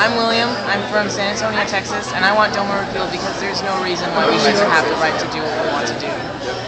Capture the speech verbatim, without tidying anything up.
I'm William. I'm from San Antonio, Texas, and I want DOMA repealed because there's no reason why we shouldn't have the right to do what we want to do.